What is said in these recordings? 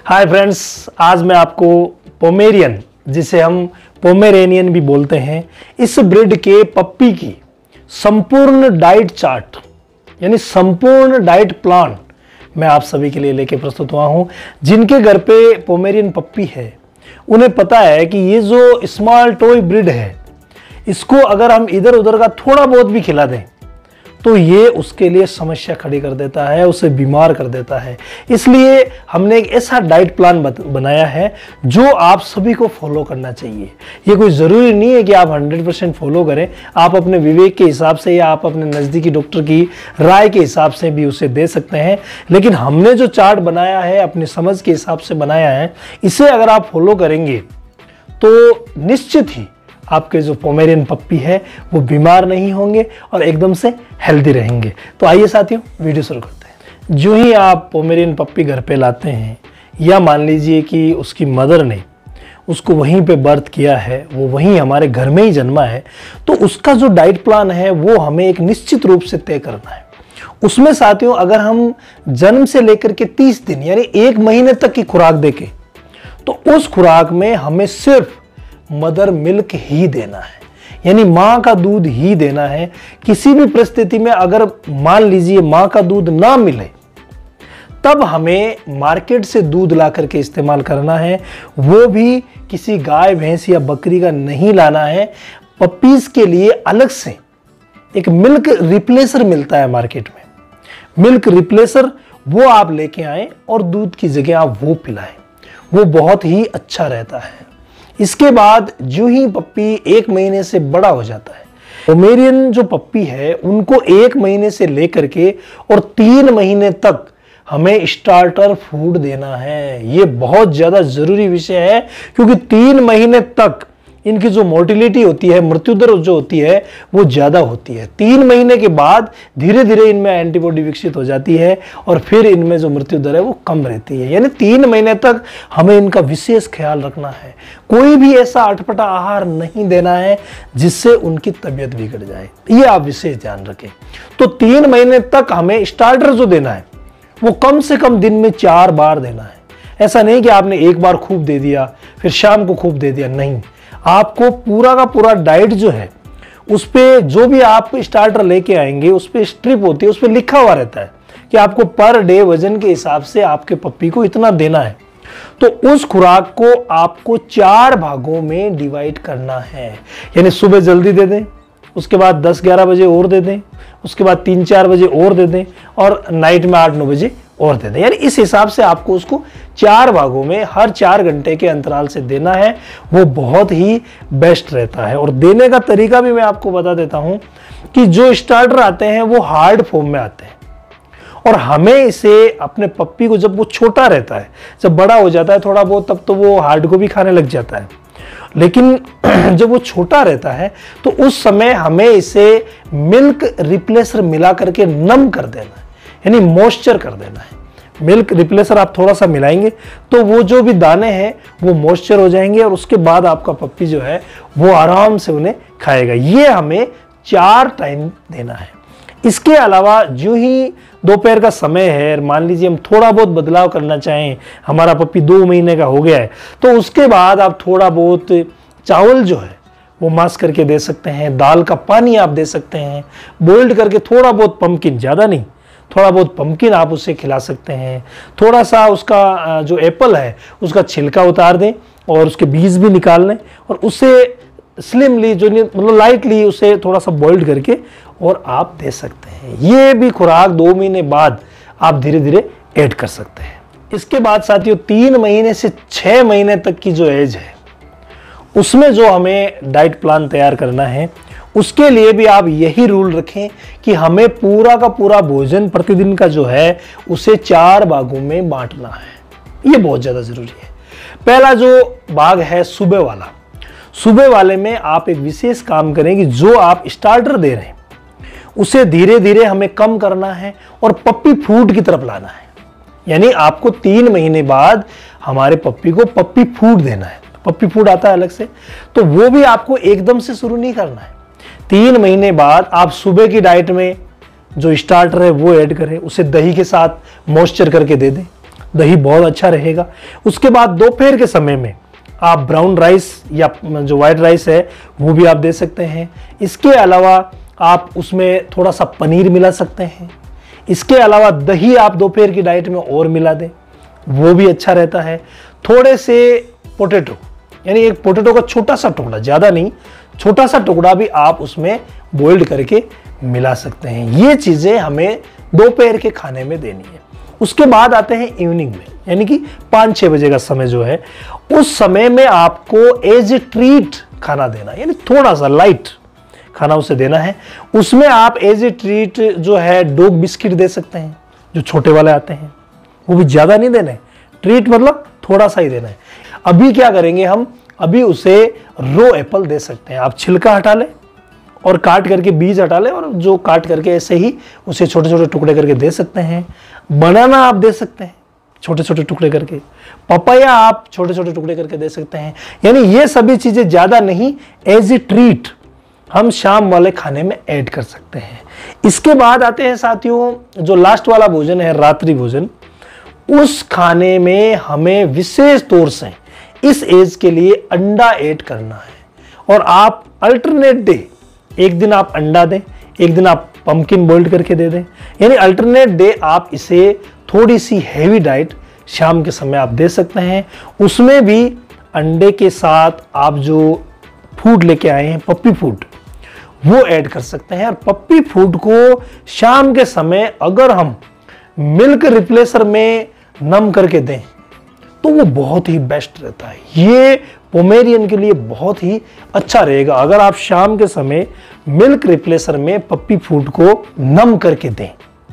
Hi friends, आज मैं आपको पोमेरियन, जिसे हम पोमेरेनियन भी बोलते हैं, इस ब्रीड के पप्पी की संपूर्ण डाइट चार्ट यानी संपूर्ण डाइट प्लान मैं आप सभी के लिए लेके प्रस्तुत हुआ हूं। जिनके घर पे पोमेरियन पप्पी है उन्हें पता है कि ये जो स्मॉल टॉय ब्रीड है, इसको अगर हम इधर उधर का थोड़ा बहुत भी खिला दें तो ये उसके लिए समस्या खड़ी कर देता है, उसे बीमार कर देता है। इसलिए हमने एक ऐसा डाइट प्लान बनाया है जो आप सभी को फॉलो करना चाहिए। ये कोई ज़रूरी नहीं है कि आप 100% फॉलो करें, आप अपने विवेक के हिसाब से या आप अपने नज़दीकी डॉक्टर की राय के हिसाब से भी उसे दे सकते हैं। लेकिन हमने जो चार्ट बनाया है अपनी समझ के हिसाब से बनाया है, इसे अगर आप फॉलो करेंगे तो निश्चित ही आपके जो पोमेरियन पप्पी है वो बीमार नहीं होंगे और एकदम से हेल्दी रहेंगे। तो आइए साथियों, वीडियो शुरू करते हैं। जो ही आप पोमेरियन पप्पी घर पे लाते हैं या मान लीजिए कि उसकी मदर ने उसको वहीं पे बर्थ किया है, वो वहीं हमारे घर में ही जन्मा है, तो उसका जो डाइट प्लान है वो हमें एक निश्चित रूप से तय करना है। उसमें साथियों, अगर हम जन्म से लेकर के 30 दिन यानी 1 महीने तक की खुराक देखें तो उस खुराक में हमें सिर्फ मदर मिल्क ही देना है, यानी मां का दूध ही देना है। किसी भी परिस्थिति में अगर मान लीजिए मां का दूध ना मिले तब हमें मार्केट से दूध ला करके इस्तेमाल करना है, वो भी किसी गाय भैंस या बकरी का नहीं लाना है। पपीज के लिए अलग से एक मिल्क रिप्लेसर मिलता है मार्केट में, मिल्क रिप्लेसर वो आप लेके आए और दूध की जगह आप वो पिलाएं, वो बहुत ही अच्छा रहता है। इसके बाद जो ही पप्पी 1 महीने से बड़ा हो जाता है, पोमेरियन जो पप्पी है उनको 1 महीने से लेकर के और 3 महीने तक हमें स्टार्टर फूड देना है। ये बहुत ज्यादा जरूरी विषय है, क्योंकि 3 महीने तक इनकी जो मोर्टिलिटी होती है, मृत्यु दर जो होती है वो ज्यादा होती है। 3 महीने के बाद धीरे धीरे इनमें एंटीबॉडी विकसित हो जाती है और फिर इनमें जो मृत्यु दर है वो कम रहती है। यानी 3 महीने तक हमें इनका विशेष ख्याल रखना है। कोई भी ऐसा अटपटा आहार नहीं देना है जिससे उनकी तबीयत बिगड़ जाए, ये आप विशेष ध्यान रखें। तो 3 महीने तक हमें स्टार्टर जो देना है वो कम से कम दिन में 4 बार देना है। ऐसा नहीं कि आपने एक बार खूब दे दिया फिर शाम को खूब दे दिया, नहीं। आपको पूरा का पूरा डाइट जो है उस पे जो भी आप स्टार्टर लेके आएंगे उस पे स्ट्रिप होती है, उस पे लिखा हुआ रहता है कि आपको पर डे वजन के हिसाब से आपके पप्पी को इतना देना है। तो उस खुराक को आपको 4 भागों में डिवाइड करना है, यानी सुबह जल्दी दे दें, उसके बाद 10-11 बजे और दे दें, उसके बाद 3-4 बजे और दे दें और नाइट में 8-9 बजे और दे दें। यानी इस हिसाब से आपको उसको 4 भागों में हर 4 घंटे के अंतराल से देना है। वो बहुत ही बेस्ट रहता है। और देने का तरीका भी मैं आपको बता देता हूं कि जो स्टार्टर आते हैं वो हार्ड फॉर्म में आते हैं और हमें इसे अपने पप्पी को, जब वो छोटा रहता है, जब बड़ा हो जाता है थोड़ा बहुत, तब तो वो हार्ड को भी खाने लग जाता है, लेकिन जब वो छोटा रहता है तो उस समय हमें इसे मिल्क रिप्लेसर मिला करके नम कर देना है, यानी मॉइस्चर कर देना है। मिल्क रिप्लेसर आप थोड़ा सा मिलाएंगे तो वो जो भी दाने हैं वो मॉइस्चर हो जाएंगे और उसके बाद आपका पप्पी जो है वो आराम से उन्हें खाएगा। ये हमें 4 टाइम देना है। इसके अलावा जो ही दोपहर का समय है, मान लीजिए हम थोड़ा बहुत बदलाव करना चाहें, हमारा पप्पी 2 महीने का हो गया है, तो उसके बाद आप थोड़ा बहुत चावल जो है वो मास करके दे सकते हैं, दाल का पानी आप दे सकते हैं, बॉइल्ड करके थोड़ा बहुत पंपकिन, ज़्यादा नहीं, थोड़ा बहुत पंपकिन आप उसे खिला सकते हैं। थोड़ा सा उसका जो एप्पल है उसका छिलका उतार दें और उसके बीज भी निकाल लें और उसे स्लिमली, जो मतलब लाइटली, उसे थोड़ा सा बॉइल्ड करके और आप दे सकते हैं। ये भी खुराक 2 महीने बाद आप धीरे धीरे ऐड कर सकते हैं। इसके बाद साथियों 3 महीने से 6 महीने तक की जो एज है उसमें जो हमें डाइट प्लान तैयार करना है, उसके लिए भी आप यही रूल रखें कि हमें पूरा का पूरा भोजन प्रतिदिन का जो है उसे 4 भागों में बांटना है। ये बहुत ज़्यादा ज़रूरी है। पहला जो भाग है सुबह वाला, सुबह वाले में आप एक विशेष काम करें कि जो आप स्टार्टर दे रहे हैं उसे धीरे धीरे हमें कम करना है और पप्पी फूड की तरफ लाना है। यानी आपको 3 महीने बाद हमारे पप्पी को पप्पी फूड देना है। पप्पी फूड आता है अलग से, तो वो भी आपको एकदम से शुरू नहीं करना है। 3 महीने बाद आप सुबह की डाइट में जो स्टार्टर है वो ऐड करें, उसे दही के साथ मॉइस्चर करके दे दें। दही बहुत अच्छा रहेगा। उसके बाद दोपहर के समय में आप ब्राउन राइस या जो वाइट राइस है वो भी आप दे सकते हैं। इसके अलावा आप उसमें थोड़ा सा पनीर मिला सकते हैं। इसके अलावा दही आप दोपहर की डाइट में और मिला दें, वो भी अच्छा रहता है। थोड़े से पोटैटो, यानी एक पोटैटो का छोटा सा टुकड़ा, ज़्यादा नहीं, छोटा सा टुकड़ा भी आप उसमें बॉइल्ड करके मिला सकते हैं। ये चीज़ें हमें दोपहर के खाने में देनी है। उसके बाद आते हैं इवनिंग में, यानी कि 5-6 बजे का समय जो है, उस समय में आपको एज ए ट्रीट खाना देना, यानी थोड़ा सा लाइट खाना उसे देना है। उसमें आप एज ए ट्रीट जो है डॉग बिस्किट दे सकते हैं, जो छोटे वाले आते हैं, वो भी ज़्यादा नहीं देने, ट्रीट मतलब थोड़ा सा ही देना है। अभी क्या करेंगे हम, अभी उसे रो एप्पल दे सकते हैं। आप छिलका हटा लें और काट करके बीज हटा लें, और जो काट करके ऐसे ही उसे छोटे छोटे टुकड़े करके दे सकते हैं। बनाना आप दे सकते हैं छोटे छोटे टुकड़े करके, पपाया आप छोटे छोटे टुकड़े करके दे सकते हैं। यानी ये सभी चीज़ें ज़्यादा नहीं, एज ए ट्रीट हम शाम वाले खाने में ऐड कर सकते हैं। इसके बाद आते हैं साथियों, जो लास्ट वाला भोजन है, रात्रि भोजन, उस खाने में हमें विशेष तौर से इस एज के लिए अंडा ऐड करना है। और आप अल्टरनेट डे, एक दिन आप अंडा दें, एक दिन आप पंपकिन बॉइल्ड करके दे दें, यानी अल्टरनेट डे आप इसे थोड़ी सी हैवी डाइट शाम के समय आप दे सकते हैं। उसमें भी अंडे के साथ आप जो फूड लेके आए हैं, पप्पी फूड, वो ऐड कर सकते हैं। और पप्पी फूड को शाम के समय अगर हम मिल्क रिप्लेसर में नम करके दें तो वो बहुत ही बेस्ट रहता है। ये पोमेरियन के लिए बहुत ही अच्छा रहेगा। अगर आप शाम के समय मिल्क रिप्लेसर में पप्पी फूड को नम करके दें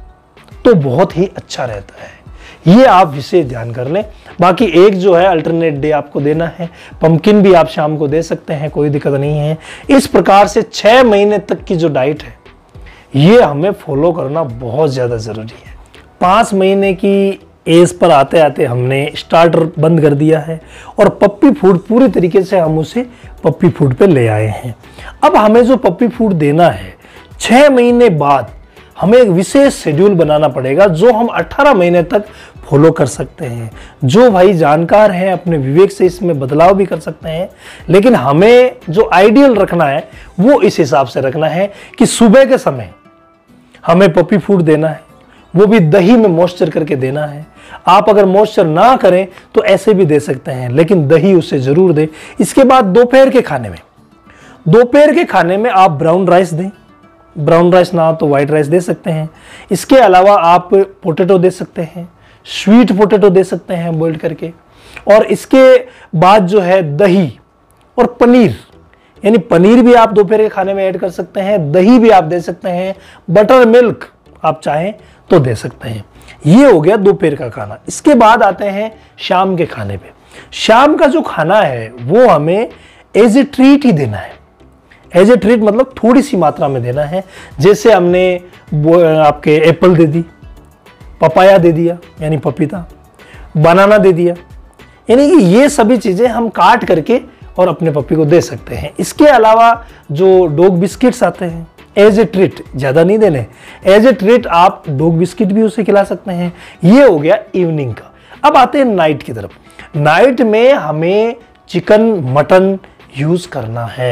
तो बहुत ही अच्छा रहता है। ये आप विशेष ध्यान कर लें। बाकी एक जो है अल्टरनेट डे आपको देना है, पंपकिन भी आप शाम को दे सकते हैं, कोई दिक्कत नहीं है। इस प्रकार से 6 महीने तक की जो डाइट है ये हमें फॉलो करना बहुत ज़्यादा ज़रूरी है। 5 महीने की एज पर आते आते हमने स्टार्टर बंद कर दिया है और पप्पी फूड पूरी तरीके से हम उसे पप्पी फूड पे ले आए हैं। अब हमें जो पप्पी फूड देना है, 6 महीने बाद हमें एक विशेष शेड्यूल बनाना पड़ेगा जो हम 18 महीने तक फॉलो कर सकते हैं। जो भाई जानकार हैं अपने विवेक से इसमें बदलाव भी कर सकते हैं, लेकिन हमें जो आइडियल रखना है वो इस हिसाब से रखना है कि सुबह के समय हमें पप्पी फूड देना है, वो भी दही में मॉइस्चर करके देना है। आप अगर मॉइस्चर ना करें तो ऐसे भी दे सकते हैं, लेकिन दही उसे जरूर दें। इसके बाद दोपहर के खाने में आप ब्राउन राइस दें, ब्राउन राइस ना तो वाइट राइस दे सकते हैं। इसके अलावा आप पोटैटो दे सकते हैं, स्वीट पोटैटो दे सकते हैं बॉइल्ड करके। और इसके बाद जो है दही और पनीर, यानी पनीर भी आप दोपहर के खाने में ऐड कर सकते हैं, दही भी आप दे सकते हैं, बटर मिल्क आप चाहें तो दे सकते हैं। ये हो गया दोपहर का खाना। इसके बाद आते हैं शाम के खाने पे। शाम का जो खाना है वो हमें एज ए ट्रीट ही देना है। एज ए ट्रीट मतलब थोड़ी सी मात्रा में देना है। जैसे हमने आपके एप्पल दे दी, पपाया दे दिया यानी पपीता, बनाना दे दिया, यानी कि ये सभी चीज़ें हम काट करके और अपने पप्पी को दे सकते हैं। इसके अलावा जो डॉग बिस्किट्स आते हैं एज ए ट्रीट, ज़्यादा नहीं देने, एज ए ट्रीट आप डॉग बिस्किट भी उसे खिला सकते हैं। ये हो गया इवनिंग का। अब आते हैं नाइट की तरफ। नाइट में हमें चिकन मटन यूज करना है।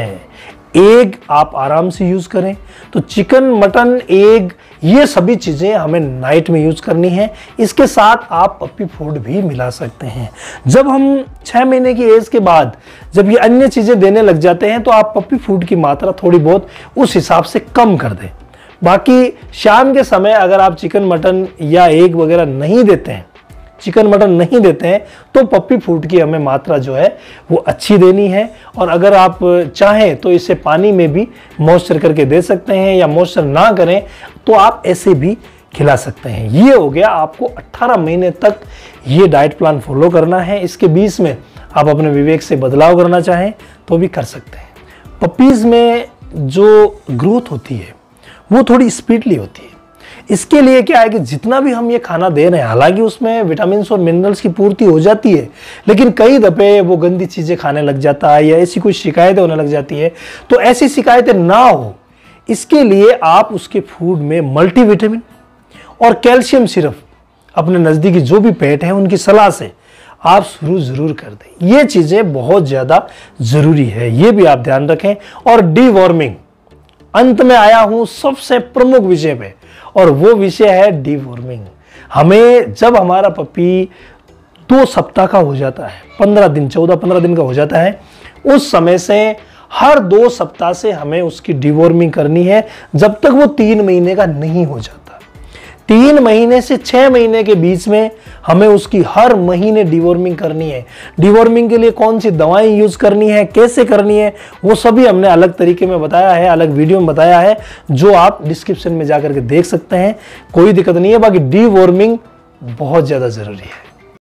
एग आप आराम से यूज करें, तो चिकन मटन एग ये सभी चीजें हमें नाइट में यूज करनी है। इसके साथ आप पप्पी फूड भी मिला सकते हैं। जब हम 6 महीने की एज के बाद जब ये अन्य चीजें देने लग जाते हैं तो आप पप्पी फूड की मात्रा थोड़ी बहुत उस हिसाब से कम कर दें। बाकी शाम के समय अगर आप चिकन मटन या एग वगैरह नहीं देते हैं, चिकन मटन नहीं देते हैं, तो पप्पी फूड की हमें मात्रा जो है वो अच्छी देनी है। और अगर आप चाहें तो इसे पानी में भी मॉइस्चर करके दे सकते हैं, या मॉइस्चर ना करें तो आप ऐसे भी खिला सकते हैं। ये हो गया, आपको 18 महीने तक ये डाइट प्लान फॉलो करना है। इसके बीच में आप अपने विवेक से बदलाव करना चाहें तो भी कर सकते हैं। पपीज में जो ग्रोथ होती है वो थोड़ी स्पीडली होती है। इसके लिए क्या है कि जितना भी हम ये खाना दे रहे हैं, हालांकि उसमें विटामिन और मिनरल्स की पूर्ति हो जाती है, लेकिन कई दफे वो गंदी चीज़ें खाने लग जाता है या ऐसी कोई शिकायतें होने लग जाती है। तो ऐसी शिकायतें ना हो इसके लिए आप उसके फूड में मल्टीविटामिन और कैल्शियम सिरप अपने नज़दीकी जो भी पेट है उनकी सलाह से आप शुरू ज़रूर कर दें। ये चीज़ें बहुत ज़्यादा ज़रूरी है, ये भी आप ध्यान रखें। और डीवॉर्मिंग, अंत में आया हूं सबसे प्रमुख विषय पे, और वो विषय है डीवॉर्मिंग। हमें जब हमारा पपी 2 सप्ताह का हो जाता है, 15 दिन 14-15 दिन का हो जाता है, उस समय से हर 2 सप्ताह से हमें उसकी डीवॉर्मिंग करनी है, जब तक वो 3 महीने का नहीं हो जाता। 3 महीने से 6 महीने के बीच में हमें उसकी हर महीने डीवॉर्मिंग करनी है। डीवॉर्मिंग के लिए कौन सी दवाएं यूज करनी है, कैसे करनी है, वो सभी हमने अलग तरीके में बताया है, अलग वीडियो में बताया है, जो आप डिस्क्रिप्शन में जाकर के देख सकते हैं। कोई दिक्कत नहीं है। बाकी डीवॉर्मिंग बहुत ज्यादा जरूरी है।